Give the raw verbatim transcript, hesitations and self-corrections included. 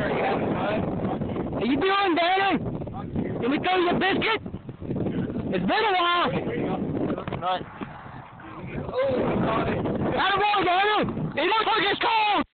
How you doing, Danny? Can we throw you a biscuit? It's been a while. Right. Attaboy, Danny! He looks like it's cold!